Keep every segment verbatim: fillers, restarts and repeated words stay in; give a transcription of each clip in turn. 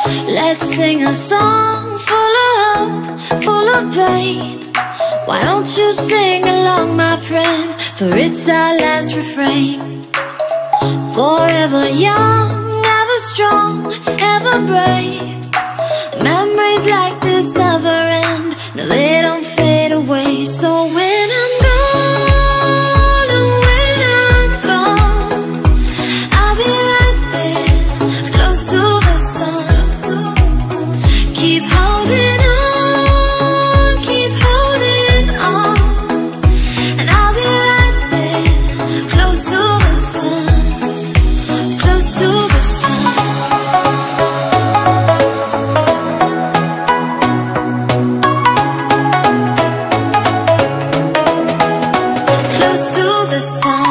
Let's sing a song full of hope, full of pain. Why don't you sing along, my friend? For it's our last refrain. Forever young, ever strong, ever brave. Memories like this never end. No, they don't fade away. So when I'm gone, oh, when I'm gone, I'll be right there, close to the sun. Keep holding on, keep holding on, and I'll be right there, close to the sun, close to the sun. Close to the sun.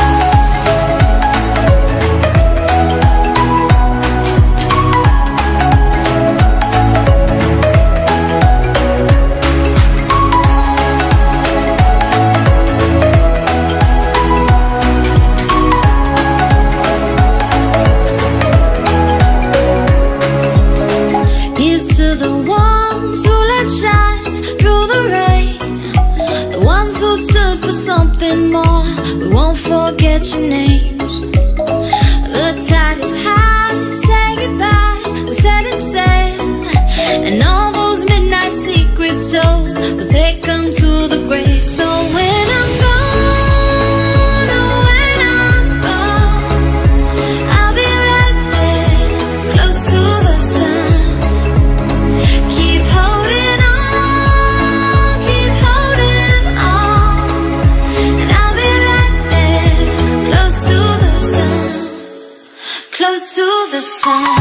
Here's to the ones who let shine through the rain, the ones who stood for something more. We won't forget your names. The tide is high, say goodbye, we set it sail, and all those midnight secrets told, we'll take them to the grave. So when I'm gone, oh, when I'm gone, I'll be right there, close to the sun. Keep holding on, keep holding on, and I'll be right there, close to the sun, close to the sun.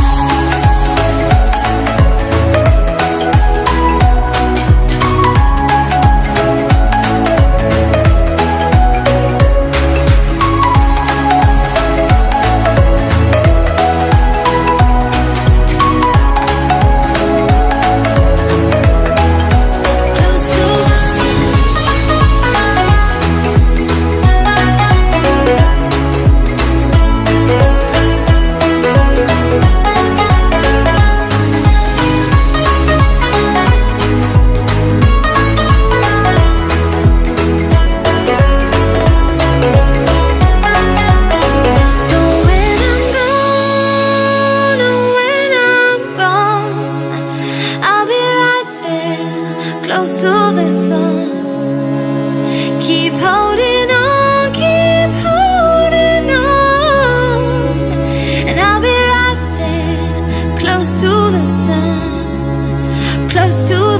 So when I'm gone, oh, when I'm gone, I'll be right there, close to the sun. Keep holding on, keep holding on, and I'll be right there, close to the sun, close to